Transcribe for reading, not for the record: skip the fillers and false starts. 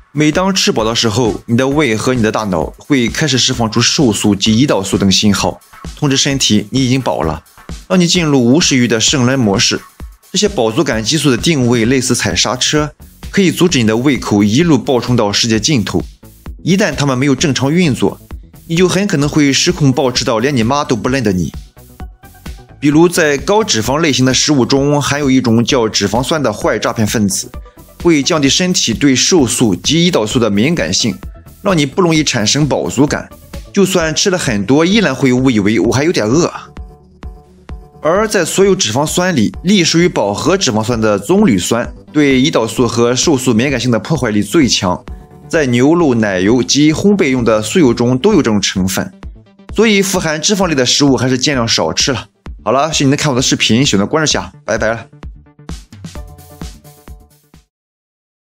每当吃饱的时候，你的胃和你的大脑会开始释放出瘦素及胰岛素等信号，通知身体你已经饱了，让你进入无食欲的圣人模式。这些饱足感激素的定位类似踩刹车，可以阻止你的胃口一路暴冲到世界尽头。一旦它们没有正常运作，你就很可能会失控暴吃到连你妈都不认得你。比如在高脂肪类型的食物中，含有一种叫脂肪酸的坏诈骗分子，会降低身体对瘦素及胰岛素的敏感性，让你不容易产生饱足感，就算吃了很多，依然会误以为我还有点饿。而在所有脂肪酸里，隶属于饱和脂肪酸的棕榈酸对胰岛素和瘦素敏感性的破坏力最强，在牛肉、奶油及烘焙用的素油中都有这种成分，所以富含脂肪类的食物还是尽量少吃了。好了，谢谢你能看我的视频，喜欢的关注下，拜拜了。